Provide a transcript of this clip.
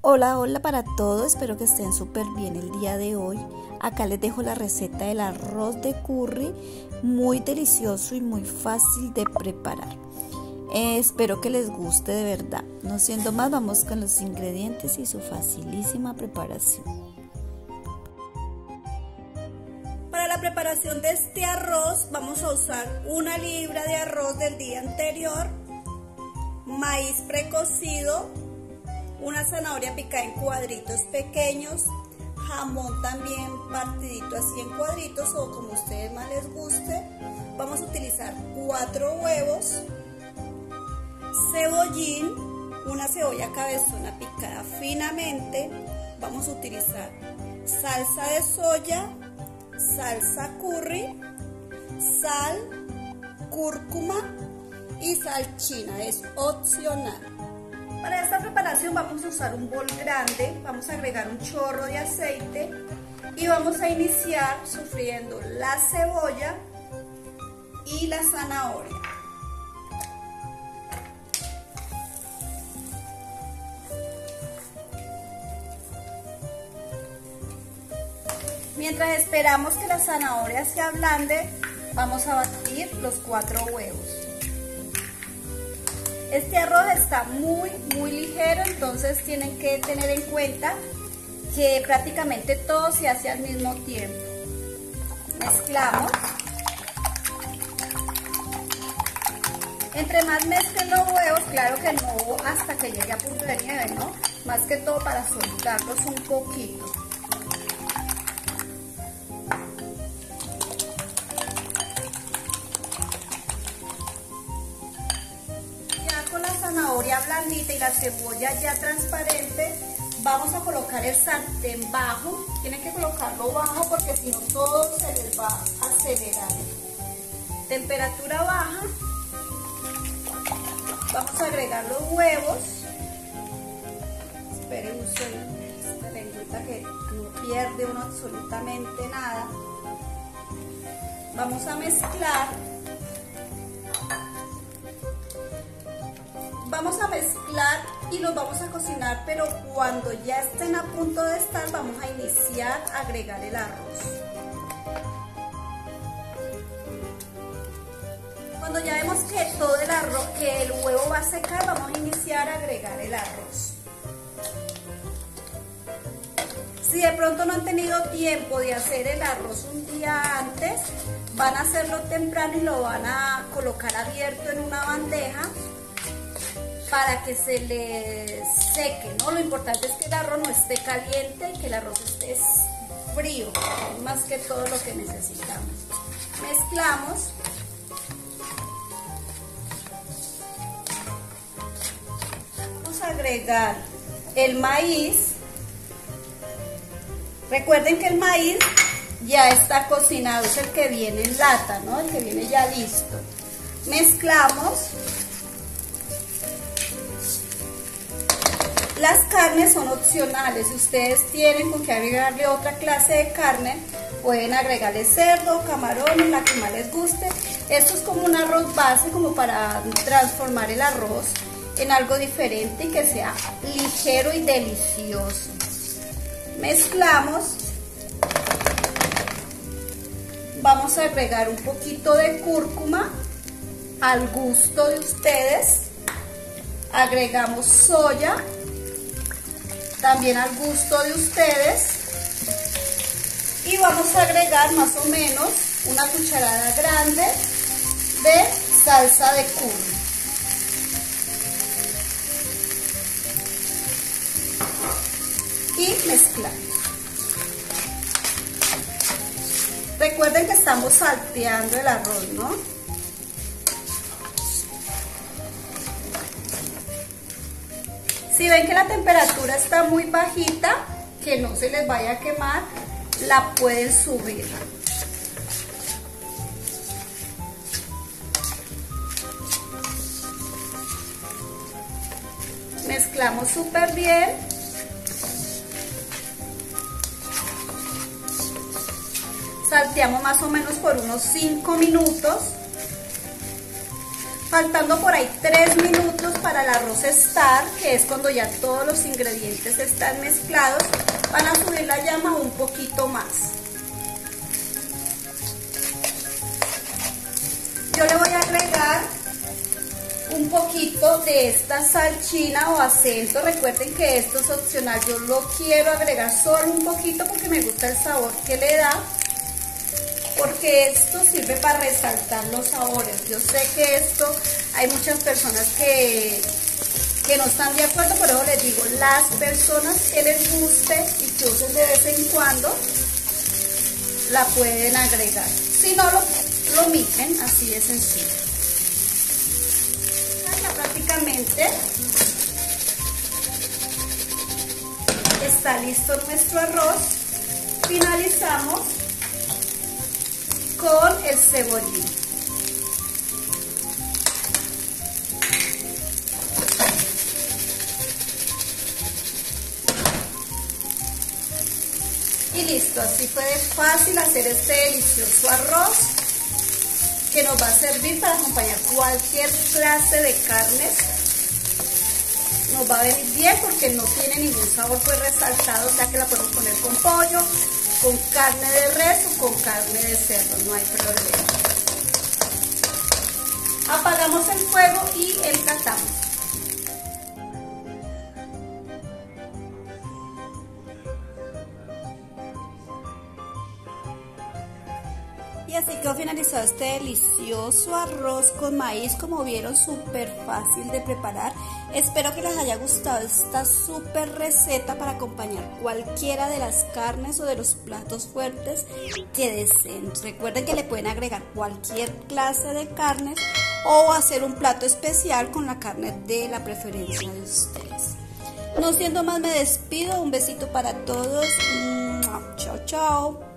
Hola, hola para todos, espero que estén súper bien el día de hoy. Acá les dejo la receta del arroz de curry, muy delicioso y muy fácil de preparar. Espero que les guste de verdad. No siendo más, vamos con los ingredientes y su facilísima preparación. Para la preparación de este arroz vamos a usar 1 libra de arroz del día anterior, maíz precocido, una zanahoria picada en cuadritos pequeños, jamón también partidito así en cuadritos o como a ustedes más les guste. Vamos a utilizar 4 huevos, cebollín, una cebolla cabezona picada finamente. Vamos a utilizar salsa de soya, salsa curry, sal, cúrcuma y sal china, es opcional. Para esta preparación vamos a usar un bol grande, vamos a agregar un chorro de aceite y vamos a iniciar sofriendo la cebolla y la zanahoria. Mientras esperamos que la zanahoria se ablande, vamos a batir los 4 huevos. Este arroz está muy ligero, entonces tienen que tener en cuenta que prácticamente todo se hace al mismo tiempo. Mezclamos. Entre más mezclen los huevos, claro que no hasta que llegue a punto de nieve, ¿no? Más que todo para soltarlos un poquito. Zanahoria blandita y la cebolla ya transparente, vamos a colocar el sartén bajo. Tienen que colocarlo bajo porque si no todo se les va a acelerar. Temperatura baja. Vamos a agregar los huevos. Esperen, uso esta lengüita que no pierde uno absolutamente nada. Vamos a mezclar. Vamos a mezclar y los vamos a cocinar, pero cuando ya estén a punto de estar, vamos a iniciar a agregar el arroz. Cuando ya vemos que todo el arroz, que el huevo va a secar, vamos a iniciar a agregar el arroz. Si de pronto no han tenido tiempo de hacer el arroz un día antes, van a hacerlo temprano y lo van a colocar abierto en una bandeja para que se le seque, ¿no? Lo importante es que el arroz no esté caliente y que el arroz esté frío, es más que todo lo que necesitamos. Mezclamos. Vamos a agregar el maíz. Recuerden que el maíz ya está cocinado, es el que viene en lata, ¿no? El que viene ya listo. Mezclamos. Las carnes son opcionales, si ustedes tienen con qué agregarle otra clase de carne, pueden agregarle cerdo, camarones, la que más les guste. Esto es como un arroz base, como para transformar el arroz en algo diferente y que sea ligero y delicioso. Mezclamos. Vamos a agregar un poquito de cúrcuma al gusto de ustedes. Agregamos soya, también al gusto de ustedes, y vamos a agregar más o menos una cucharada grande de salsa de curry. Y mezclamos. Recuerden que estamos salteando el arroz, ¿no? Si ven que la temperatura está muy bajita, que no se les vaya a quemar, la pueden subir. Mezclamos súper bien. Salteamos más o menos por unos 5 minutos. Faltando por ahí 3 minutos para el arroz estar, que es cuando ya todos los ingredientes están mezclados, van a subir la llama un poquito más. Yo le voy a agregar un poquito de esta sal china o acento. Recuerden que esto es opcional, yo lo quiero agregar solo un poquito porque me gusta el sabor que le da, porque esto sirve para resaltar los sabores. Yo sé que esto hay muchas personas que no están de acuerdo, por eso les digo, las personas que les guste y que usen de vez en cuando, la pueden agregar. Si no, lo omiten, así de sencillo. Ya prácticamente está listo nuestro arroz. Finalizamos con el cebollín. Y listo, así fue de fácil hacer este delicioso arroz que nos va a servir para acompañar cualquier clase de carnes. Nos va a venir bien porque no tiene ningún sabor pues resaltado, o sea que la podemos poner con pollo, con carne de res o con carne de cerdo, no hay problema. Apagamos el fuego y emplatamos. Y así quedó finalizado este delicioso arroz con maíz, como vieron, súper fácil de preparar. Espero que les haya gustado esta súper receta para acompañar cualquiera de las carnes o de los platos fuertes que deseen. Recuerden que le pueden agregar cualquier clase de carnes o hacer un plato especial con la carne de la preferencia de ustedes. No siendo más, me despido. Un besito para todos. Chao, chao.